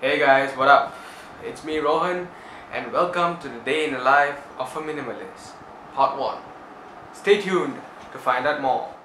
Hey guys, what up? It's me Rohan and welcome to the day in the life of a minimalist, part 1. Stay tuned to find out more.